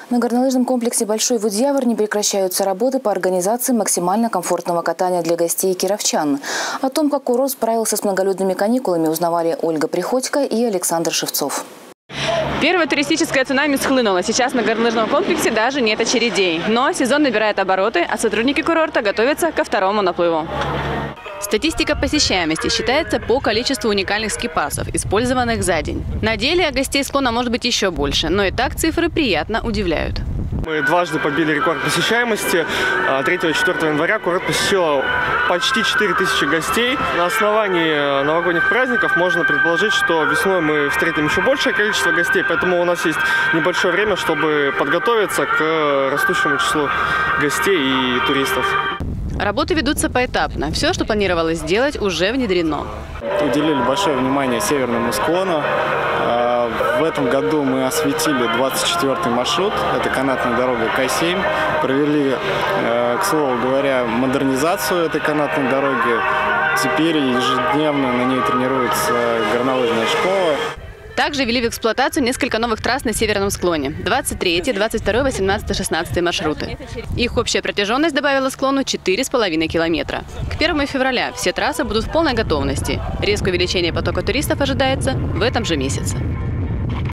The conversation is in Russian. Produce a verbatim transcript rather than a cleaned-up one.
На горнолыжном комплексе «Большой Вудьявр» не прекращаются работы по организации максимально комфортного катания для гостей и кировчан. О том, как курорт справился с многолюдными каникулами, узнавали Ольга Приходько и Александр Шевцов. Первое туристическое цунами схлынуло. Сейчас на горнолыжном комплексе даже нет очередей. Но сезон набирает обороты, а сотрудники курорта готовятся ко второму наплыву. Статистика посещаемости считается по количеству уникальных скипасов, использованных за день. На деле гостей склона может быть еще больше, но и так цифры приятно удивляют. Мы дважды побили рекорд посещаемости. третьего и четвёртого января курорт посетило почти четыре тысячи гостей. На основании новогодних праздников можно предположить, что весной мы встретим еще большее количество гостей, поэтому у нас есть небольшое время, чтобы подготовиться к растущему числу гостей и туристов. Работы ведутся поэтапно. Все, что планировалось сделать, уже внедрено. Уделили большое внимание северному склону. В этом году мы осветили двадцать четвёртый маршрут. Это канатная дорога К семь. Провели, к слову говоря, модернизацию этой канатной дороги. Теперь ежедневно на ней тренируется горнолыжная школа. Также ввели в эксплуатацию несколько новых трасс на северном склоне. двадцать третий, двадцать второй, восемнадцатый, шестнадцатый маршруты. Их общая протяженность добавила склону четыре с половиной километра. К первому февраля все трассы будут в полной готовности. Резкое увеличение потока туристов ожидается в этом же месяце.